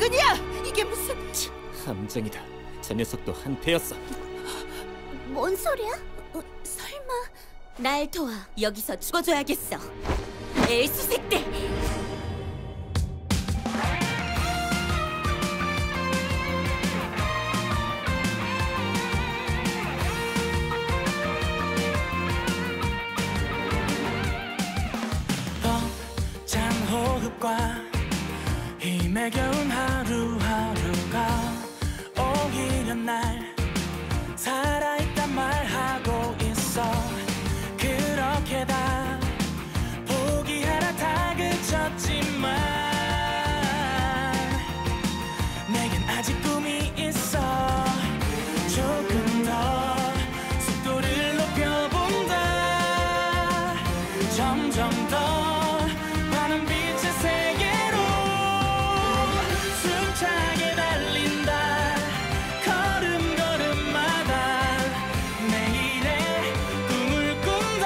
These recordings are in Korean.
이근이야! 이게 무슨... 함정이다. 저 녀석도 한패였어. 뭔 소리야? 설마... 날 도와. 여기서 죽어줘야겠어. 엘수색대! 벅찬 호흡과 힘에 겨운 하루하루가 오히려 날 살아있단 말하고 있어. 그렇게 다 포기하라 다그쳤지만 내겐 아직 꿈이 있어. 조금 더 속도를 높여본다. 점점 더 환한 빛의 세계로 숨차게 달린다. 걸음걸음마다 내일의 꿈을 꾼다.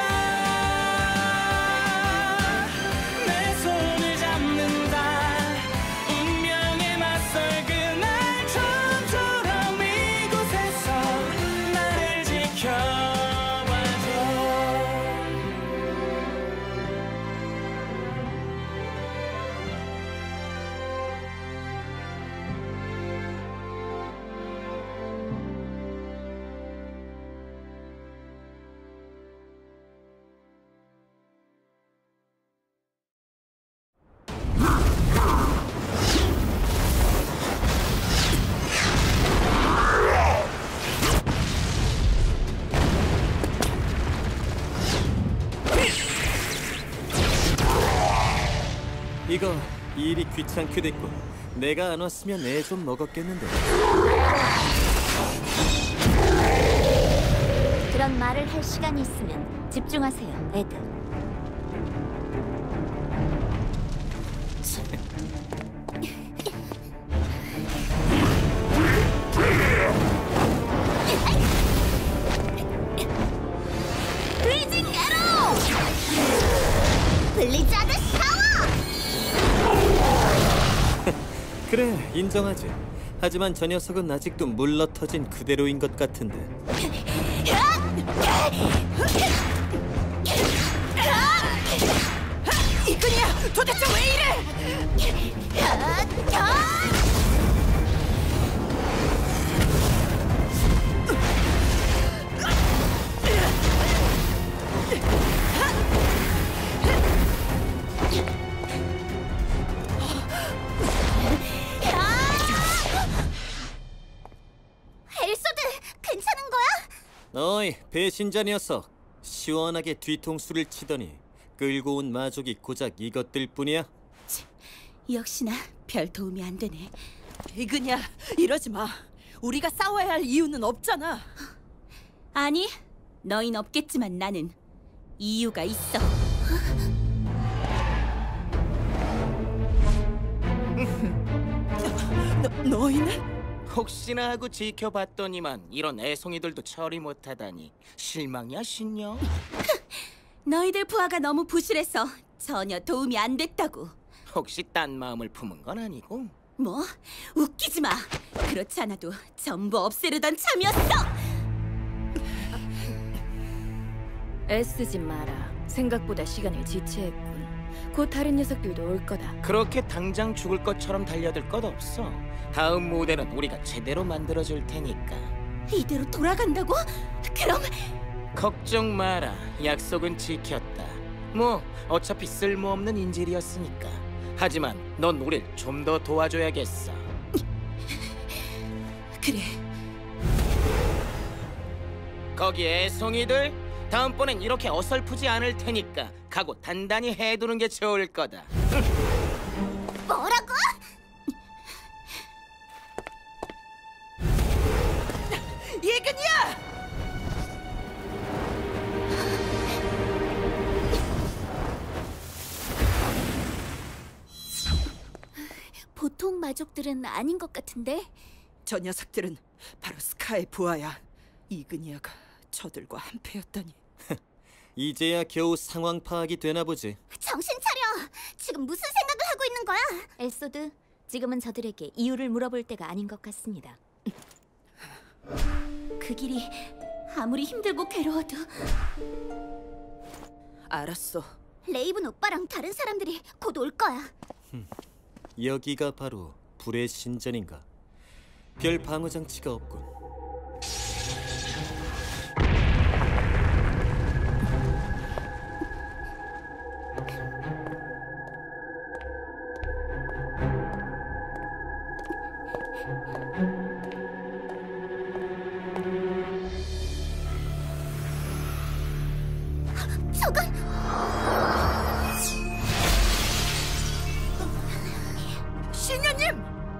내 손을 잡는다. 운명에 맞설 그날 처음처럼 이곳에서 나를 지켜봐줘. 이거 일이 귀찮게 됐고 내가 안 왔으면 애 좀 먹었겠는데. 그런 말을 할 시간이 있으면 집중하세요, 애들. 브리징 에로! 블리자드 샤워! 그래, 인정하지. 하지만 저 녀석은 아직도 물러터진 그대로인 것 같은데. 이근이야! 도대체 왜 이래! 엘소드, 괜찮은 거야? 어이, 배신자 녀석. 시원하게 뒤통수를 치더니 끌고 온 마족이 고작 이것들 뿐이야? 역시나 별 도움이 안 되네. 이근이야, 이러지 마. 우리가 싸워야 할 이유는 없잖아. 아니, 너흰 없겠지만 나는 이유가 있어. 너희는? 혹시나 하고 지켜봤더니만 이런 애송이들도 처리 못하다니 실망이야, 신녀? 너희들 부하가 너무 부실해서 전혀 도움이 안 됐다고. 혹시 딴 마음을 품은 건 아니고? 뭐? 웃기지 마. 그렇지 않아도 전부 없애려던 참이었어. 애쓰지 마라. 생각보다 시간을 지체했군. 곧 다른 녀석들도 올 거다. 그렇게 당장 죽을 것처럼 달려들 것 없어. 다음 무대는 우리가 제대로 만들어줄 테니까. 이대로 돌아간다고? 그럼 걱정 마라. 약속은 지켰다. 뭐 어차피 쓸모없는 인질이었으니까. 하지만 넌 우릴 좀 더 도와줘야겠어. 그래. 거기 애송이들, 다음번엔 이렇게 어설프지 않을 테니까 각오 단단히 해두는 게 좋을 거다. 뭐라고? 이근이야! 보통 마족들은 아닌 것 같은데. 저 녀석들은 바로 스카의 부하야. 이근이야가 저들과 한패였다니. 이제야 겨우 상황 파악이 되나 보지. 정신 차려. 지금 무슨 생각을 하고 있는 거야? 엘소드, 지금은 저들에게 이유를 물어볼 때가 아닌 것 같습니다. 그 길이 아무리 힘들고 괴로워도 알았어. 레이븐 오빠랑 다른 사람들이 곧 올 거야. 여기가 바로 불의 신전인가? 별 방어 장치가 없군. 저건 신녀님!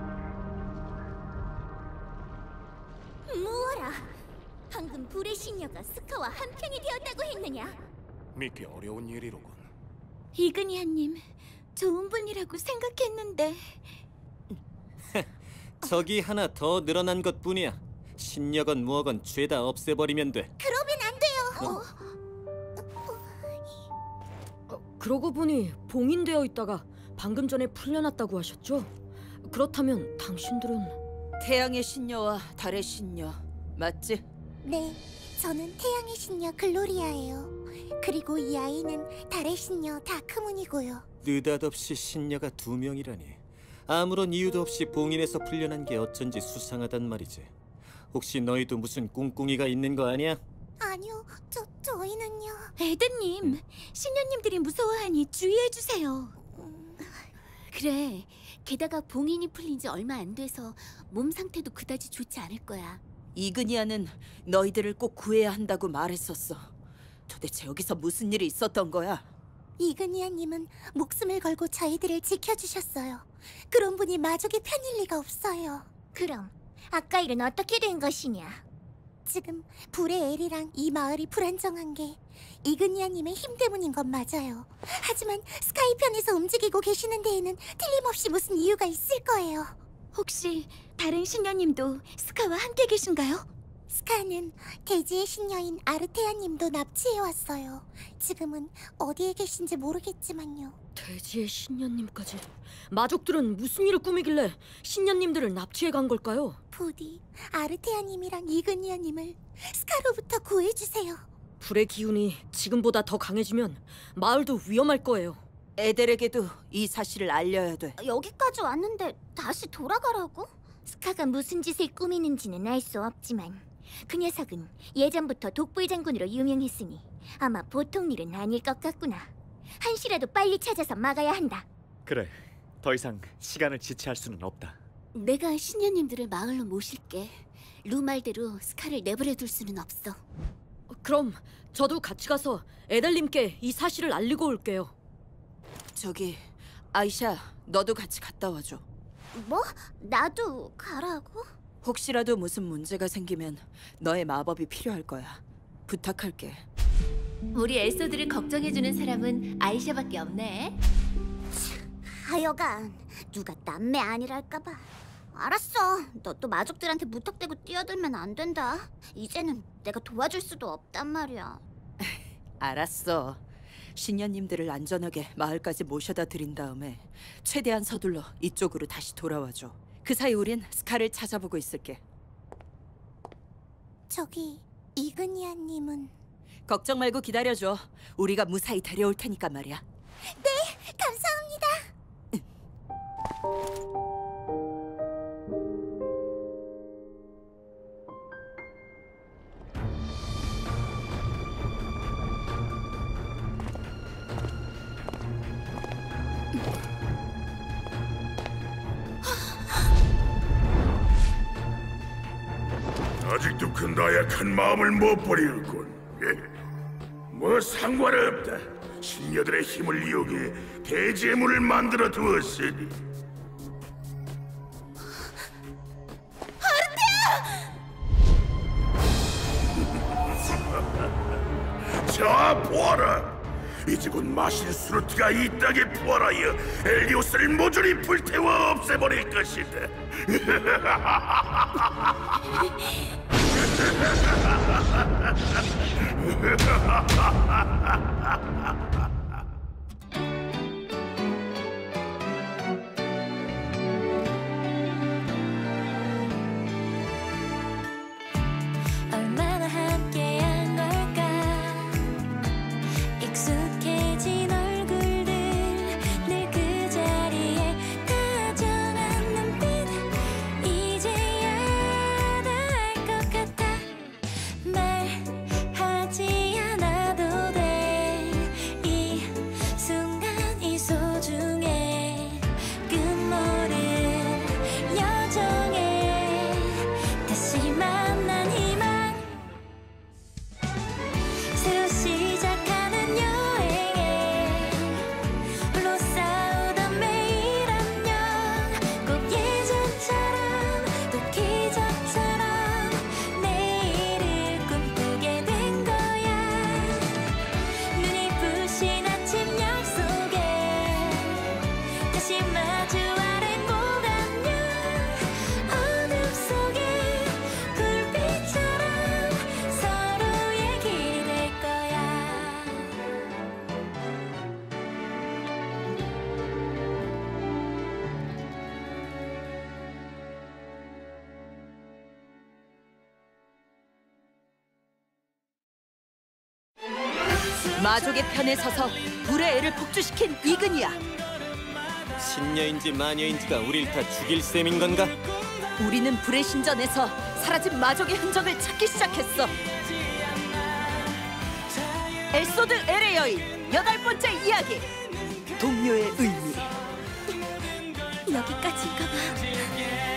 무어라. 방금 불의 신녀가 스카와 한편이 되었다고 했느냐? 믿기 어려운 일이로군. 이그니아님, 좋은 분이라고 생각했는데. 적이 하나 더 늘어난 것뿐이야. 신녀건 무어건 죄다 없애버리면 돼. 그러면 안 돼요. 그러고 보니 봉인되어 있다가 방금 전에 풀려났다고 하셨죠? 그렇다면 당신들은... 태양의 신녀와 달의 신녀 맞지? 네, 저는 태양의 신녀 글로리아예요. 그리고 이 아이는 달의 신녀 다크문이고요. 느닷없이 신녀가 2명이라니. 아무런 이유도 없이 봉인에서 풀려난 게 어쩐지 수상하단 말이지. 혹시 너희도 무슨 꿍꿍이가 있는 거 아니야? 아니요, 저희는요. 에드님, 신녀님들이 무서워하니 주의해주세요. 그래, 게다가 봉인이 풀린 지 얼마 안 돼서 몸 상태도 그다지 좋지 않을 거야. 이그니아는 너희들을 꼭 구해야 한다고 말했었어. 도대체 여기서 무슨 일이 있었던 거야? 이그니아님은 목숨을 걸고 저희들을 지켜주셨어요. 그런 분이 마족의 편일 리가 없어요. 그럼 아까 일은 어떻게 된 것이냐? 지금 불의 엘이랑 이 마을이 불안정한 게 이그니아님의 힘 때문인 건 맞아요. 하지만 스카이 편에서 움직이고 계시는 데에는 틀림없이 무슨 이유가 있을 거예요. 혹시 다른 신녀님도 스카와 함께 계신가요? 스카는 대지의 신녀인 아르테아님도 납치해왔어요. 지금은 어디에 계신지 모르겠지만요. 대지의 신녀님까지... 마족들은 무슨 일을 꾸미길래 신녀님들을 납치해 간 걸까요? 부디 아르테아님이랑 이그니아님을 스카로부터 구해주세요. 불의 기운이 지금보다 더 강해지면 마을도 위험할 거예요. 애들에게도 이 사실을 알려야 돼. 여기까지 왔는데 다시 돌아가라고? 스카가 무슨 짓을 꾸미는지는 알 수 없지만 그 녀석은 예전부터 독불 장군으로 유명했으니 아마 보통 일은 아닐 것 같구나. 한시라도 빨리 찾아서 막아야 한다. 그래, 더 이상 시간을 지체할 수는 없다. 내가 신녀님들을 마을로 모실게. 루 말대로 스카를 내버려 둘 수는 없어. 그럼 저도 같이 가서 에델님께 이 사실을 알리고 올게요. 저기 아이샤, 너도 같이 갔다 와줘. 뭐? 나도 가라고? 혹시라도 무슨 문제가 생기면 너의 마법이 필요할 거야. 부탁할게. 우리 엘소들을 걱정해주는 사람은 아이샤밖에 없네. 하여간 누가 남매 아니랄까봐. 알았어. 너 또 마족들한테 무턱대고 뛰어들면 안 된다. 이제는 내가 도와줄 수도 없단 말이야. 알았어. 신녀님들을 안전하게 마을까지 모셔다 드린 다음에 최대한 서둘러 이쪽으로 다시 돌아와줘. 그 사이 우린 스카를 찾아보고 있을게. 저기 이그니아님은? 걱정 말고 기다려줘. 우리가 무사히 데려올 테니까 말이야. 감사합니다. 아직도 그 나약한 마음을 못 버리는군. 뭐 상관없다. 신녀들의 힘을 이용해 대지의 문을 만들어 두었으니. 아르테아! 자, 보아라. 이제 곧 마신 수루트가 이 땅에 부활하여 엘리오스를 모조리 불태워 없애버릴 것이다. 마족의 편에 서서 불의 애를 복주시킨 이근이야. 신녀인지 마녀인지가 우릴 다 죽일 셈인 건가? 우리는 불의 신전에서 사라진 마족의 흔적을 찾기 시작했어. 엘소드 엘의 여인 8번째 이야기. 동료의 의미. 여기까지인가 봐.